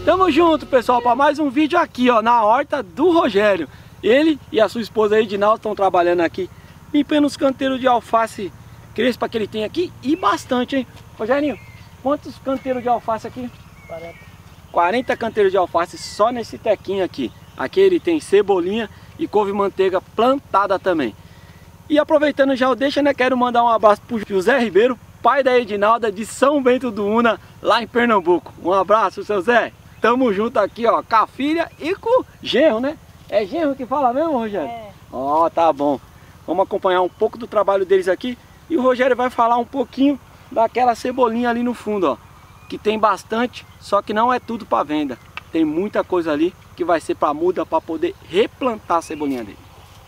Tamo junto, pessoal, para mais um vídeo aqui, ó, na horta do Rogério. Ele e a sua esposa Edinaldo estão trabalhando aqui, limpando os canteiros de alface crespa que ele tem aqui, e bastante, hein? Rogerinho, quantos canteiros de alface aqui? 40 canteiros de alface só nesse tequinho aqui. Aqui ele tem cebolinha e couve-manteiga plantada também. E aproveitando já o deixa, né? Quero mandar um abraço pro José Ribeiro, pai da Edinalda, de São Bento do Una, lá em Pernambuco. Um abraço, seu Zé. Tamo junto aqui, ó, com a filha e com o genro, né? É genro que fala mesmo, Rogério? É. Ó, tá bom. Vamos acompanhar um pouco do trabalho deles aqui. E o Rogério vai falar um pouquinho daquela cebolinha ali no fundo, ó. Que tem bastante, só que não é tudo para venda. Tem muita coisa ali que vai ser para muda, para poder replantar a cebolinha dele.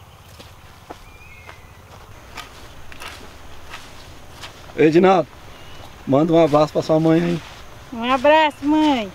Edinaldo, manda um abraço para sua mãe aí. Um abraço, mãe.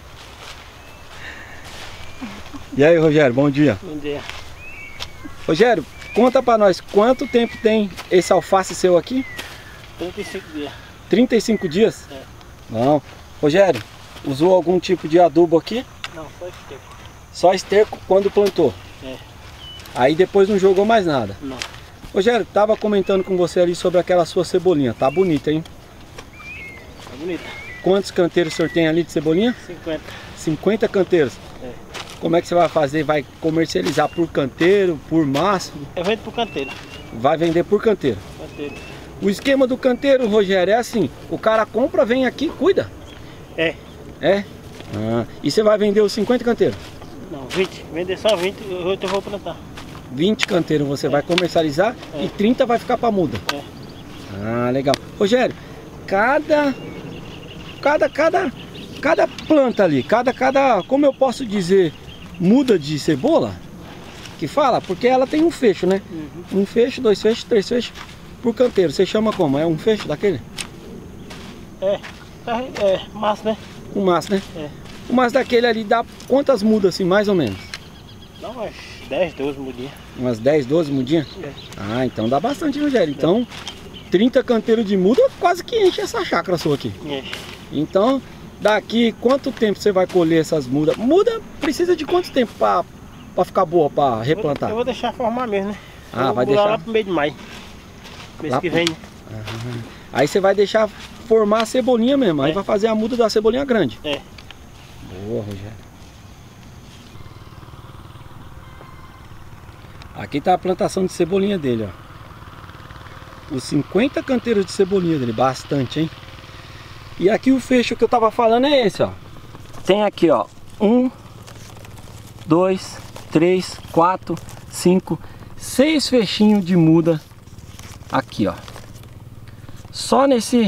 E aí, Rogério, bom dia. Bom dia. Rogério, conta para nós, quanto tempo tem esse alface seu aqui? 35 dias. 35 dias? É. Não. Rogério, usou algum tipo de adubo aqui? Não, só esterco. Só esterco quando plantou? É. Aí depois não jogou mais nada? Não. Rogério, tava comentando com você ali sobre aquela sua cebolinha. Tá bonita, hein? Tá bonita. Quantos canteiros o senhor tem ali de cebolinha? 50. 50 canteiros? É. Como é que você vai fazer? Vai comercializar por canteiro, por maço? Eu vendo por canteiro. Vai vender por canteiro. Canteiro. O esquema do canteiro, Rogério, é assim. O cara compra, vem aqui, cuida. É. É? Ah, e você vai vender os 50 canteiros? Não, 20. Vender só 20, eu vou plantar. 20 canteiros você vai comercializar e 30 vai ficar para muda. É. Ah, legal. Rogério, cada planta ali, como eu posso dizer, muda de cebola, que fala, porque ela tem um fecho, né? Uhum. Um fecho, 2 fechos, 3 fechos por canteiro. Você chama como? É um fecho daquele? É maço, né? Um maço, né? É. O maço daquele ali dá quantas mudas assim, mais ou menos? Dá umas 10, 12 mudinhas. Umas 10, 12 mudinhas? É. Ah, então dá bastante, Rogério. Então, 30 canteiros de muda quase que enche essa chácara sua aqui. É. Então, daqui quanto tempo você vai colher essas mudas? Muda precisa de quanto tempo para ficar boa, para replantar? Eu vou deixar formar mesmo, né? Ah, vai deixar lá pro meio de maio. Mês que vem. Aí você vai deixar formar a cebolinha mesmo. Aí vai fazer a muda da cebolinha grande. É. Boa, Rogério. Aqui tá a plantação de cebolinha dele, ó. Os 50 canteiros de cebolinha dele, bastante, hein? E aqui o fecho que eu tava falando é esse, ó. Tem aqui, ó, 1, 2, 3, 4, 5, 6 fechinhos de muda aqui, ó. Só nesse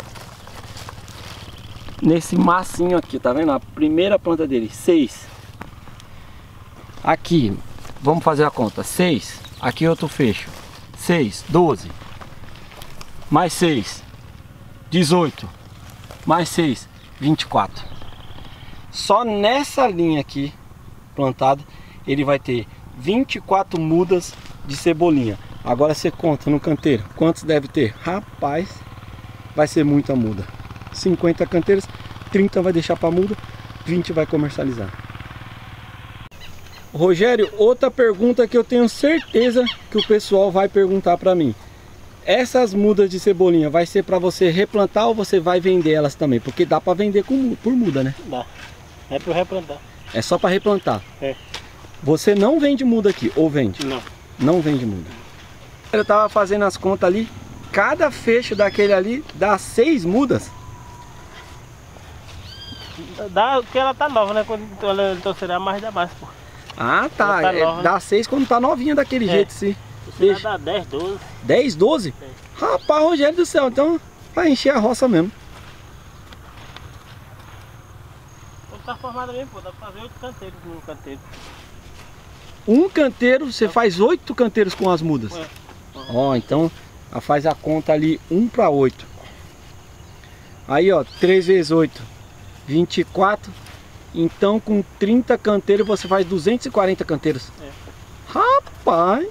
massinho aqui, tá vendo? A primeira planta dele, 6. Aqui, vamos fazer a conta, 6. Aqui outro fecho, 6, 12. Mais 6, 18. Mais 6, 24. Só nessa linha aqui, plantada, ele vai ter 24 mudas de cebolinha. Agora você conta no canteiro, quantos deve ter? Rapaz, vai ser muita muda. 50 canteiros, 30 vai deixar para muda, 20 vai comercializar. Rogério, outra pergunta que eu tenho certeza que o pessoal vai perguntar para mim. Essas mudas de cebolinha vai ser para você replantar ou você vai vender elas também? Porque dá para vender por muda, né? Dá. É para replantar. É só para replantar. É. Você não vende muda aqui, ou vende? Não. Não vende muda. Eu tava fazendo as contas ali. Cada fecho daquele ali dá 6 mudas. Dá, porque ela tá nova, né? Quando ela torcerá mais, dá mais, pô. Ah, tá. Tá nova, dá 6 quando tá novinha daquele jeito, sim. Você dá 10, 12. 10, 12? É. Rapaz, Rogério do céu, então vai encher a roça mesmo. Quando tá formada mesmo, pô, dá pra fazer 8 canteiros no canteiro. Um canteiro, você faz 8 canteiros com as mudas. É. Ó, então faz a conta ali 1 para 8. Aí, ó, 3 vezes 8, 24. Então com 30 canteiros você faz 240 canteiros. É. Rapaz!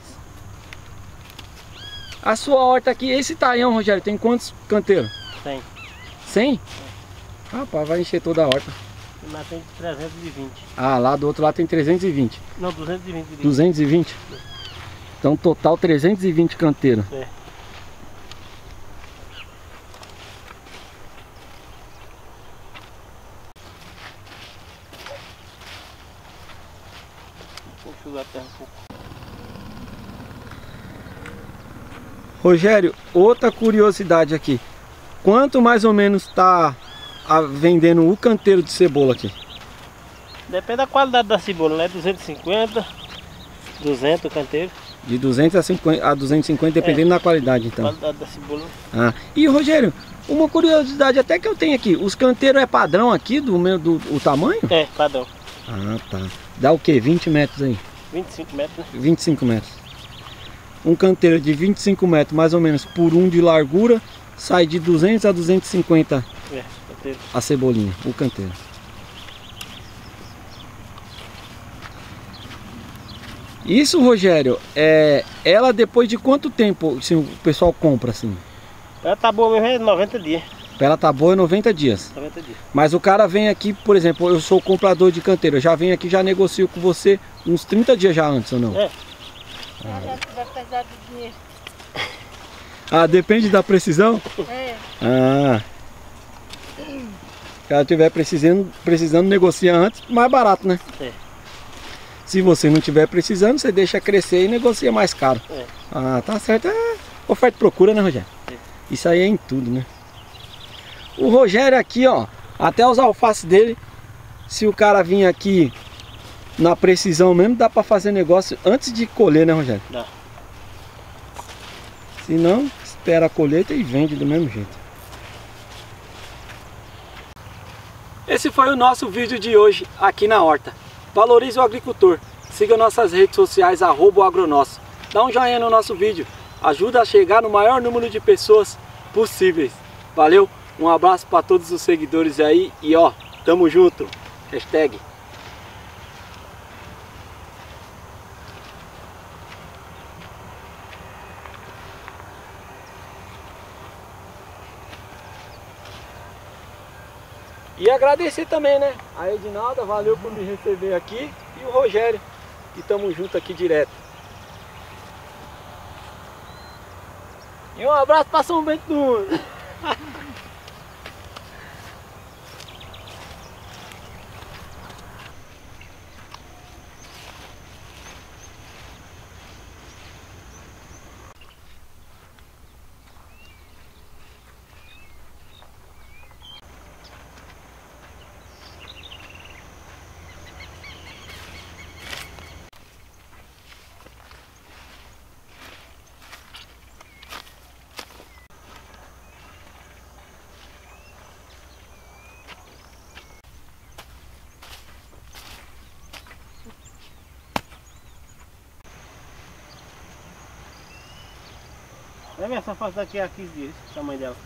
A sua horta aqui, esse taião, Rogério, tem quantos canteiros? 100. 100? É. Rapaz, vai encher toda a horta. Lá tem 320. Ah, lá do outro lado tem 320. Não, 220. 220? Então total 320 canteiros. É. Vou enxugar a terra um pouco. Rogério, outra curiosidade aqui. Quanto mais ou menos está vendendo o canteiro de cebola aqui? Depende da qualidade da cebola, né? 250, 200 o canteiro. De 200 a 250, dependendo da qualidade, então. Qualidade da cebola. Ah. E Rogério, uma curiosidade até que eu tenho aqui. Os canteiros é padrão aqui o tamanho? É, padrão. Ah, tá. Dá o quê? 20 metros aí? 25 metros, né? 25 metros. Um canteiro de 25 metros, mais ou menos, por 1 de largura, sai de 200 a 250 canteiro. A cebolinha, o canteiro. Isso, Rogério, ela depois de quanto tempo assim, o pessoal compra assim? Ela tá boa mesmo, é 90 dias. Pra ela tá boa é 90 dias. 90 dias. Mas o cara vem aqui, por exemplo, eu sou comprador de canteiro, eu já venho aqui, já negocio com você uns 30 dias já antes, ou não? É. Vai precisar de dinheiro. Ah, depende da precisão? É. Ah. Se o cara estiver precisando, negocia antes, mais barato, né? É. Se você não estiver precisando, você deixa crescer e negocia mais caro. É. Ah, tá certo. É oferta e procura, né, Rogério? É. Isso aí é em tudo, né? O Rogério aqui, ó, até os alfaces dele, se o cara vir aqui na precisão mesmo, dá pra fazer negócio antes de colher, né, Rogério? Dá. Se não, espera a colheita e vende do mesmo jeito. Esse foi o nosso vídeo de hoje aqui na horta. Valorize o agricultor. Siga nossas redes sociais, @agronosso. Dá um joinha no nosso vídeo. Ajuda a chegar no maior número de pessoas possíveis. Valeu, um abraço para todos os seguidores aí e ó, tamo junto. Hashtag. E agradecer também, né? A Edinalda, valeu por me receber aqui. E o Rogério, que estamos juntos aqui direto. E um abraço para São Bento do Mundo. Vai ver essa foto daqui a 15 dias, o tamanho dela.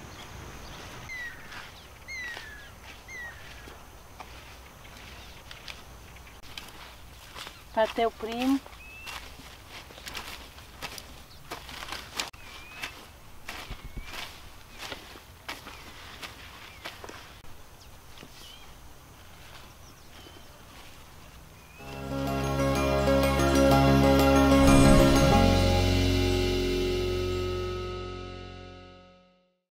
Pra ter o primo.